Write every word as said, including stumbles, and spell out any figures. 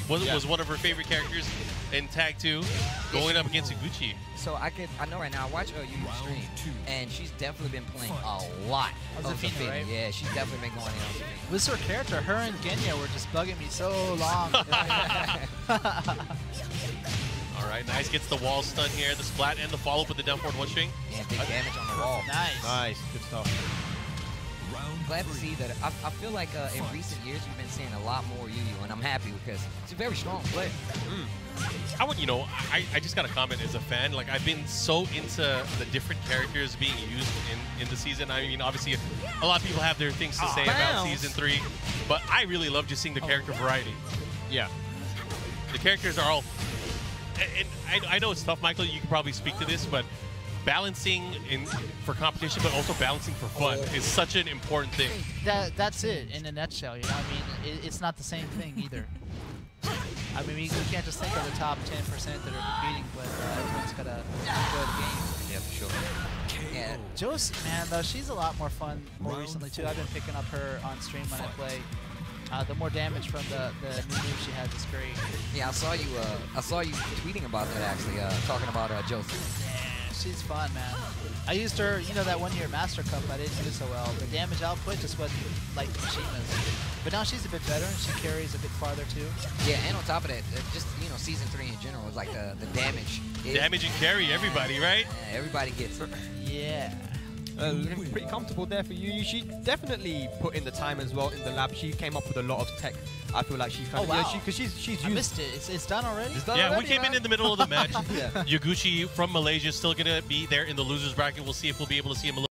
was, yeah. was one of her favorite characters in Tag two, going up against Yaguchi. So I could, I know right now, I watch uh, Yuyu stream, and she's definitely been playing a lot of Zafina, Zafina, right? Yeah, she's definitely been going in on Zafina. This is her character. Her and Genya were just bugging me so long. All right, nice. Gets the wall stun here, the splat, and the follow-up with the down forward one string. Yeah, big damage on the wall. Nice. Nice, good stuff. Glad to see that. I, I feel like uh, in recent years we've been seeing a lot more Yuyu, and I'm happy because it's a very strong player. Mm. I would, you know, I, I just got to comment as a fan. Like, I've been so into the different characters being used in, in the season. I mean, obviously, a lot of people have their things to Oh, say bounce. about season three, but I really love just seeing the character variety. Yeah. The characters are all, and, and I, I know it's tough, Michael. You can probably speak to this, but balancing in for competition, but also balancing for fun is such an important thing. That that's it in a nutshell. You know, I mean, it, it's not the same thing either. I mean, we, we can't just think of the top ten percent that are competing, but uh, everyone's got to enjoy the game. Yeah, for sure. Yeah. Josie, man, though, she's a lot more fun more recently too. I've been picking up her on stream when I play. Uh, the more damage from the, the new move she has is great. Yeah, I saw you. Uh, I saw you tweeting about that actually, uh, talking about uh, Josie. Yeah, she's fun, man. I used her, you know, that one year Master Cup. I didn't do so well. The damage output just wasn't like Mishima's. But now she's a bit better, and she carries a bit farther too. Yeah, and on top of that, uh, just you know, season three in general is like the the damage. Is, Damage and carry everybody, right? Yeah, everybody gets it. Yeah. Uh, pretty comfortable there for you. She definitely put in the time as well in the lab. She came up with a lot of tech. I feel like she kind Oh, of, wow. yeah, because she's she's I used. missed it. It's, it's done already? It's done Yeah, already, we came man. in in the middle of the match. Yeah. Yaguchi from Malaysia is still going to be there in the losers bracket. We'll see if we'll be able to see him a little